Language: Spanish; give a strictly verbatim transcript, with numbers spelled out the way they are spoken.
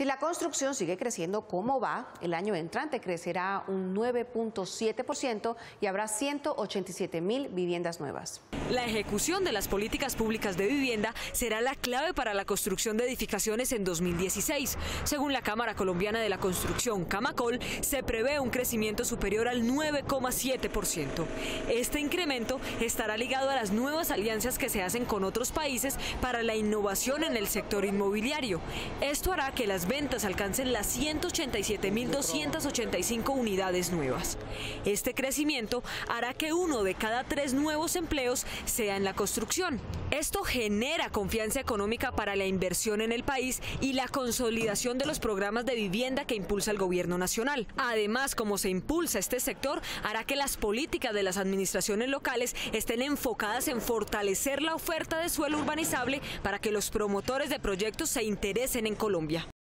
Si la construcción sigue creciendo como va, el año entrante crecerá un nueve punto siete por ciento y habrá ciento ochenta y siete mil viviendas nuevas. La ejecución de las políticas públicas de vivienda será la clave para la construcción de edificaciones en dos mil dieciséis. Según la Cámara Colombiana de la Construcción, Camacol, se prevé un crecimiento superior al nueve coma siete por ciento. Este incremento estará ligado a las nuevas alianzas que se hacen con otros países para la innovación en el sector inmobiliario. Esto hará que las ventas alcancen las ciento ochenta y siete mil doscientas ochenta y cinco unidades nuevas. Este crecimiento hará que uno de cada tres nuevos empleos sea en la construcción. Esto genera confianza económica para la inversión en el país y la consolidación de los programas de vivienda que impulsa el gobierno nacional. Además, como se impulsa este sector, hará que las políticas de las administraciones locales estén enfocadas en fortalecer la oferta de suelo urbanizable para que los promotores de proyectos se interesen en Colombia.